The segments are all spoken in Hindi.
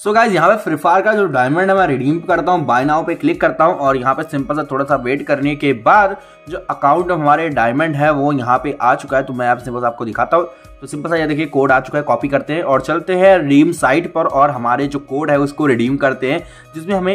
सो गाइज यहाँ पे फ्री फायर का जो डायमंड है मैं रिडीम करता हूँ, बाय नाउ पे क्लिक करता हूँ और यहाँ पे सिंपल सा थोड़ा सा वेट करने के बाद जो अकाउंट हमारे डायमंड है वो यहाँ पे आ चुका है। तो मैं सिंपल सा आपको दिखाता हूँ। तो सिंपल सा ये देखिए कोड आ चुका है, कॉपी करते हैं और चलते हैं रिडीम साइट पर और हमारे जो कोड है उसको रिडीम करते हैं, जिसमें हमें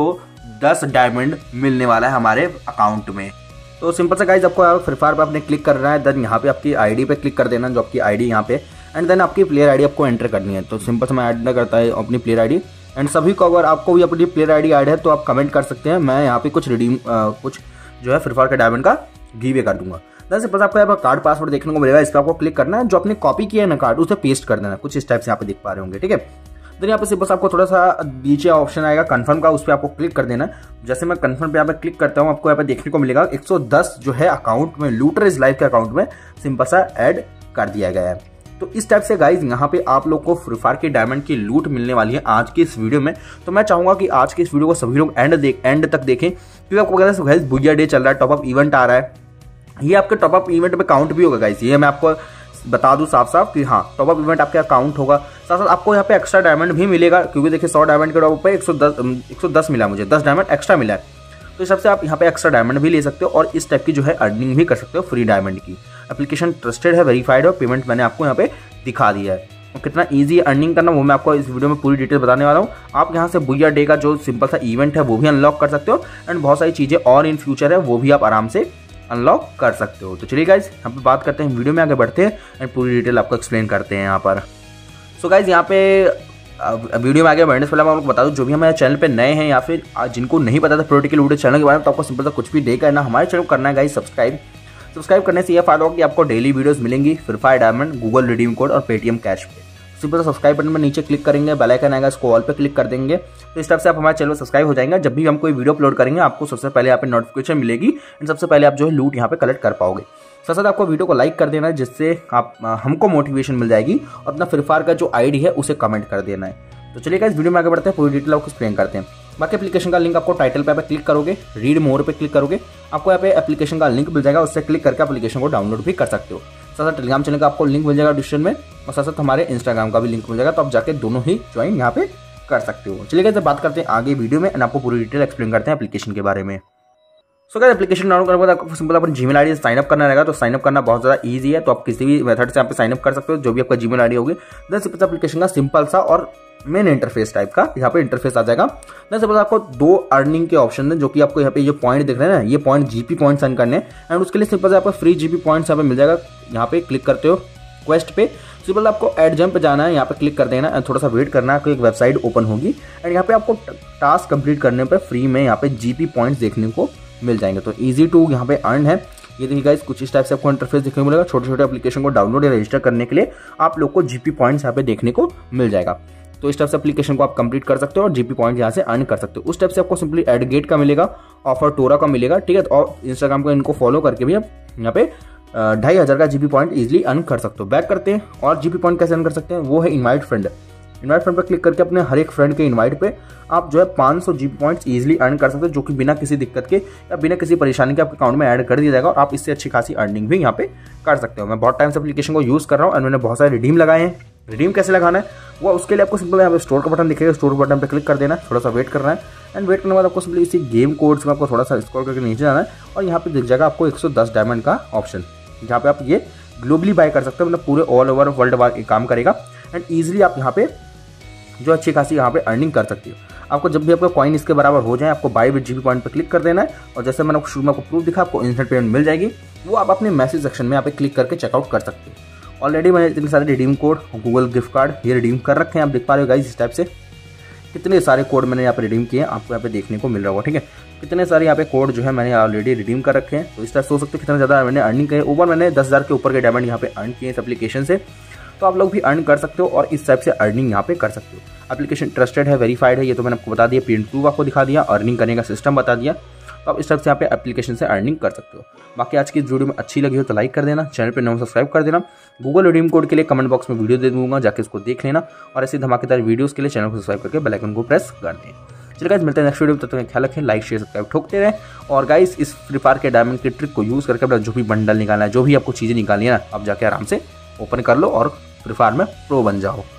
110 डायमंड मिलने वाला है हमारे अकाउंट में। तो सिंपल सा गाइज आपको फ्री फायर पे आपने क्लिक करना है, देन यहाँ पे आपकी आईडी पे क्लिक कर देना, जो आपकी आईडी यहाँ पे, एंड देन आपकी प्लेयर आईडी आपको एंटर करनी है। तो सिंपल से मैं ऐड करता है अपनी प्लेयर आईडी, एंड सभी को अगर आपको भी अपनी प्लेयर आईडी ऐड है तो आप कमेंट कर सकते हैं। मैं यहाँ पे कुछ कुछ जो है फ्री फायर के डायमंड का गिव कर दूंगा। देन सिंपल आपको यहाँ पर कार्ड पासवर्ड देखने को मिलेगा, इस पर आपको क्लिक करना है, जो आपने कॉपी किया है ना कार्ड उसे पेस्ट कर देना, कुछ इस टाइप से यहाँ पे देख पा रहे होंगे। ठीक है, देन यहाँ पे सिंपल आपको थोड़ा सा नीचे ऑप्शन आएगा कंफर्म का, उस पर आपको क्लिक कर देना है। जैसे मैं कंफर्म पे यहाँ पे क्लिक करता हूँ, आपको यहाँ पे देखने को मिलेगा 110 जो है अकाउंट में, लूटर इज लाइफ के अकाउंट में सिंपल सा ऐड कर दिया गया है। तो इस टाइप से गाइज यहाँ पे आप लोग को फ्री फायर के डायमंड की लूट मिलने वाली है आज की इस वीडियो में। तो मैं चाहूंगा कि आज की इस वीडियो को सभी लोग एंड तक देखें, क्योंकि आपको कहते हैं गाइज बुया डे चल रहा है, टॉपअप इवेंट आ रहा है, ये आपके टॉपअप इवेंट में काउंट भी होगा गाइज। ये मैं आपको बता दूं साफ साफ कि हाँ टॉपअप इवेंट आपके अकाउंट होगा, साथ साथ आपको यहाँ पे एक्स्ट्रा डायमंड भी मिलेगा, क्योंकि देखिए 100 डायमंड के टॉपअप पे 110 मिला, मुझे 10 डायमंड एक्स्ट्रा मिला है। तो इस सबसे आप यहाँ पे एक्स्ट्रा डायमंड भी ले सकते हो और इस टाइप की जो है अर्निंग भी कर सकते हो फ्री डायमंड की। एप्लीकेशन ट्रस्टेड है, वेरीफाइड है, पेमेंट मैंने आपको यहाँ पे दिखा दिया है। और कितना ईजी अर्निंग करना वो मैं आपको इस वीडियो में पूरी डिटेल बताने वाला हूँ। आप यहाँ से बुया डे का जो सिंपल सा इवेंट है वो भी अनलॉक कर सकते हो, एंड बहुत सारी चीज़ें और इन फ्यूचर है वो भी आप आराम से अनलॉक कर सकते हो। तो चलिए गाइज यहाँ पे बात करते हैं, वीडियो में आगे बढ़ते हैं एंड पूरी डिटेल आपको एक्सप्लेन करते हैं यहाँ पर। सो गाइज यहाँ पे वीडियो में आगे बढ़ने से पहले मैं आपको बता दूं, जो भी हमारे चैनल पे नए हैं या फिर जिनको नहीं पता था प्रोटिकल वीडियो चैनल के बारे में, तो आपको सिंपल सा कुछ भी डे करना, हमारे चैनल को करना है गाइज सब्सक्राइब करने से यह फायदा होगा कि आपको डेली वीडियोस मिलेंगी free fire diamond, Google redeem code और पेटीएम कैश पे। सिंपल सा सब्सक्राइब बटन में नीचे क्लिक करेंगे, बेल आइकन आएगा, इसको ऑल पे क्लिक कर देंगे, तो इस तरह से आप हमारे चैनल सब्सक्राइब हो जाएंगे। जब भी हम कोई वीडियो अपलोड करेंगे आपको सबसे पहले यहाँ पे नोटिफिकेशन मिलेगी एंड सबसे पहले आप जो है लूट यहाँ पे कलेक्ट कर पाओगे। साथ साथ आपको वीडियो को लाइक कर देना है, जिससे आप हमको मोटिवेशन मिल जाएगी, और अपना फ्री फायर का जो आईडी है उसे कमेंट कर देना है। तो चलिए गाइस वीडियो में आगे बढ़ते हैं, पूरी डिटेल आपको एक्सप्लेन करते हैं। बाकी एप्लीकेशन का लिंक आपको टाइटल पे क्लिक करोगे, रीड मोर पे क्लिक करोगे, आपको यहाँ पे एप्लीकेशन का लिंक मिल जाएगा, उससे क्लिक करके एप्लीकेशन को डाउनलोड भी कर सकते हो। साथ साथ टेलीग्राम चैनल का आपको लिंक मिल जाएगा डिस्क्रिप्शन में, और साथ साथ हमारे इंस्टाग्राम का भी लिंक मिल जाएगा, तो आप जाके दोनों ही ज्वाइन यहाँ पे कर सकते हो। चलिए गाइस बात करते हैं आगे वीडियो में एंड आपको पूरी डिटेल एक्सप्लेन करते हैं एप्लीकेशन के बारे में। सो गाइस एप्लीकेशन डाउनलोड करने के बाद आपको सिंपल अपनी जीमेल आईडी से साइन अप करना रहेगा। तो साइन अप करना बहुत ज़्यादा ईजी है, तो आप किसी भी मेथड से यहाँ पे साइन अप कर सकते हो, जो भी आपका जीमेल आईडी होगी। देन सिंपल एप्लीकेशन का सिंपल सा और मेन इंटरफेस टाइप का यहाँ पे इंटरफेस आ जाएगा। देन सिंपल आपको 2 अर्निंग के ऑप्शन है, जो कि आपको यहाँ पे ये पॉइंट दिख रहे हैं ना, ये पॉइंट जीपी पॉइंट्स अर्न करने, एंड उसके लिए सिंपल आपको फ्री जीपी पॉइंट्स यहाँ पे मिल जाएगा। यहाँ पे क्लिक करते हो क्वेस्ट पे, सिंपल आपको एड जंप पे जाना है, यहाँ पे क्लिक कर देना है, थोड़ा सा वेट करना है, एक वेबसाइट ओपन होगी एंड यहाँ पे आपको टास्क कंप्लीट करने पर फ्री में यहाँ पे जीपी पॉइंट्स देखने को मिल जाएंगे। तो ईजी टू यहाँ पे अर्न है। ये देखिए गाइस कुछ इस टाइप से आपको इंटरफेस देखने को मिलेगा। छोटे छोटे एप्लीकेशन को डाउनलोड या रजिस्टर करने के लिए आप लोग को जीपी पॉइंट्स यहाँ पे देखने को मिल जाएगा। तो इस टाइप से एप्लीकेशन को आप कंप्लीट कर सकते हो और जीपी पॉइंट यहाँ से अर्न कर सकते हो। उस टाइप से आपको सिंपली एडगेट का मिलेगा, ऑफर टोरा का मिलेगा, ठीक है। और इंस्टाग्राम को इनको फॉलो करके भी आप यहाँ पे 2500 का जीपी पॉइंट इजीली अर्न कर सकते हो। बैक करते हैं, और जीपी पॉइंट कैसे अर्न कर सकते हैं, वो है इनवाइट फ्रेंड। इनवाइट फ्रेंड पर क्लिक करके अपने हर एक फ्रेंड के इनवाइट पे आप जो है 500 जीपी पॉइंट्स इजीली अर्न कर सकते हो, जो कि बिना किसी दिक्कत के या बिना किसी परेशानी के आपके अकाउंट में ऐड कर दिया जाएगा, और आप इससे अच्छी खासी अर्निंग भी यहाँ पे कर सकते हो। मैं बहुत टाइम से एप्लीकेशन को यूज़ कर रहा हूँ और मैंने बहुत सारे रिडीम लगाए हैं। रिडीम कैसे लगाना है वो उसके लिए आपको सिंपल यहाँ पे स्टोर का बटन दिखेगा, स्टोर बटन पे क्लिक कर देना है, थोड़ा सा वेट करना है, एंड वेट करने के बाद आपको सिंपली इसी गेम कोड्स में आपको थोड़ा सा स्क्रॉल करके नीचे जाना है, और यहाँ पे दिख जाएगा आपको 110 डायमंड का ऑप्शन, जहाँ पे आप ये ग्लोबली बाय कर सकते हो, मतलब पूरे ऑल ओवर वर्ल्ड वाइड काम करेगा, एंड ईजिली आप यहाँ पे जो अच्छी खासी यहाँ पे अर्निंग कर सकती हो। आपको जब भी आपका कॉइन इसके बराबर हो जाए आपको बाय विद जीपी पॉइंट पे क्लिक कर देना है, और जैसे मैंने शुरू में आपको प्रूफ दिखा आपको इंस्टेंट पेमेंट मिल जाएगी, वो आप अपने मैसेज सेक्शन में यहाँ पे क्लिक करके चेकआउट कर सकते हो। ऑलरेडी मैंने इतने सारे redeem code, Google gift card ये रिडीम कर रखे हैं, आप देख पा रहे हो गाइस। इस टाइप से कितने सारे कोड मैंने यहाँ पे रिडीम किए हैं, आपको यहाँ पे देखने को मिल रहा होगा, ठीक है। कितने सारे यहाँ पे कोड जो है मैंने ऑलरेडी रिडीम कर रखे हैं। तो इस तरह से हो सकते कितना ज़्यादा मैंने अर्निंग की है। ऊपर मैंने 10,000 के ऊपर के डायमंड यहाँ पे अर्न किए इस एप्लीकेशन से, तो आप लोग भी अर्न कर सकते हो और इस टाइप से अर्निंग यहाँ पे कर सकते हो। एप्लीकेशन ट्रस्टेड है, वेरीफाइड है, ये तो मैंने आपको बता दिया, पेमेंट प्रूफ आपको दिखा दिया, अर्निंग करने का सिस्टम बता दिया, तो आप इस टाइप से यहाँ पे एप्लीकेशन से अर्निंग कर सकते हो। बाकी आज की इस वीडियो में अच्छी लगी हो तो लाइक कर देना, चैनल पे नया सब्सक्राइब कर देना। गूगल रिडीम कोड के लिए कमेंट बॉक्स में वीडियो दे दूंगा, जाके उसको देख लेना, और ऐसी धमाकेदार वीडियोस के लिए चैनल को सब्सक्राइब करके बेल आइकन को प्रेस कर दें। चलिए गाइस मिलते हैं नेक्स्ट वीडियो में, तब तक ख्याल रखें, लाइक शेयर सब्सक्राइब ठोकते रहें। और गाइस इस फ्री फायर के डायमंड की ट्रिक को यूज़ करके अपना जो भी बंडल निकालना है, जो भी आपको चीज़ें निकालनी है ना, आप जाके आराम से ओपन कर लो और फ्री फायर में प्रो बन जाओ।